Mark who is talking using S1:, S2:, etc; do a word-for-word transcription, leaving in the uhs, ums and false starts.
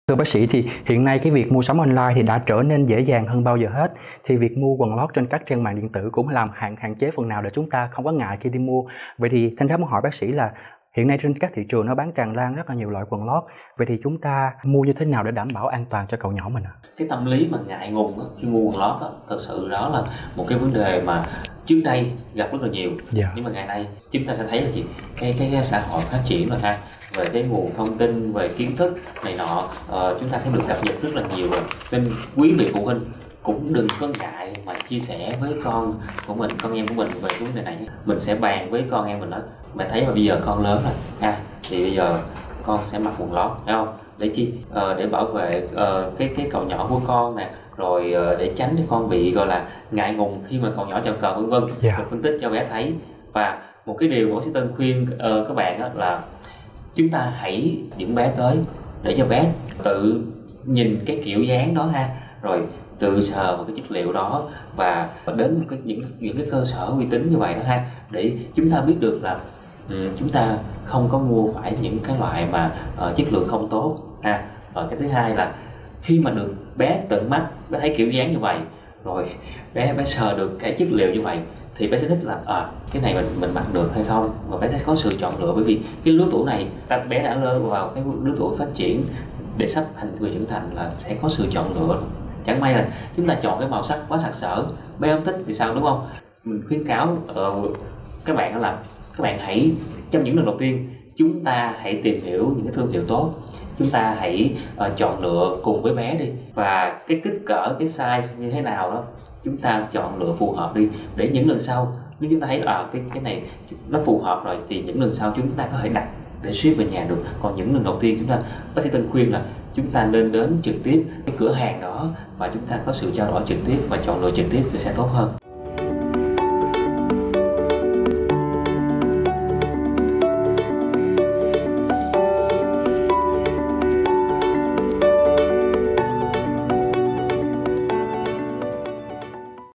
S1: Thưa bác sĩ, thì hiện nay cái việc mua sắm online thì đã trở nên dễ dàng hơn bao giờ hết. Thì việc mua quần lót trên các trang mạng điện tử cũng làm hạn hạn chế phần nào để chúng ta không có ngại khi đi mua. Vậy thì Thanh Tháp muốn hỏi bác sĩ là hiện nay trên các thị trường nó bán tràn lan rất là nhiều loại quần lót. Vậy thì chúng ta mua như thế nào để đảm bảo an toàn cho cậu nhỏ mình ạ?
S2: Cái tâm lý mà ngại ngùng khi mua quần lót đó, thật sự đó là một cái vấn đề mà trước đây gặp rất là nhiều.
S1: Yeah.
S2: Nhưng mà ngày nay chúng ta sẽ thấy là gì? Cái cái, cái xã hội phát triển rồi ha, về cái nguồn thông tin, về kiến thức này nọ, uh, chúng ta sẽ được cập nhật rất là nhiều rồi. Nên quý vị phụ huynh cũng đừng có ngại mà chia sẻ với con của mình, con em của mình về cái vấn đề này. Mình sẽ bàn với con em mình đó, mẹ thấy mà bây giờ con lớn rồi ha, thì bây giờ con sẽ mặc quần lót, thấy không? Để chi? Ờ, để bảo vệ uh, cái cái cậu nhỏ của con nè, rồi uh, để tránh cho con bị gọi là ngại ngùng khi mà cậu nhỏ chào cờ vân vân.
S1: Yeah.
S2: Rồi phân tích cho bé thấy. Và một cái điều mà bác sĩ Tân khuyên uh, các bạn đó là chúng ta hãy dẫn bé tới để cho bé tự nhìn cái kiểu dáng đó ha, rồi tự sờ vào cái chất liệu đó và đến cái, những những cái cơ sở uy tín như vậy đó ha, để chúng ta biết được là um, chúng ta không có mua phải những cái loại mà uh, chất lượng không tốt ha. Rồi cái thứ hai là khi mà được bé tận mắt bé thấy kiểu dáng như vậy, rồi bé bé sờ được cái chất liệu như vậy thì bé sẽ thích là à, cái này mình mình mặc được hay không, và bé sẽ có sự chọn lựa. Bởi vì cái lứa tuổi này ta bé đã lên vào cái lứa tuổi phát triển để sắp thành người trưởng thành là sẽ có sự chọn lựa. Chẳng may là chúng ta chọn cái màu sắc quá sặc sỡ, bé không thích thì sao, đúng không? Mình khuyến cáo uh, các bạn là các bạn hãy trong những lần đầu tiên chúng ta hãy tìm hiểu những cái thương hiệu tốt, chúng ta hãy uh, chọn lựa cùng với bé đi, và cái kích cỡ, cái size như thế nào đó chúng ta chọn lựa phù hợp đi, để những lần sau nếu chúng ta thấy là à, cái cái này nó phù hợp rồi thì những lần sau chúng ta có thể đặt để ship về nhà được. Còn những lần đầu tiên chúng ta, bác sĩ Tân khuyên là chúng ta nên đến trực tiếp cái cửa hàng đó và chúng ta có sự trao đổi trực tiếp và chọn lựa trực tiếp thì sẽ tốt hơn.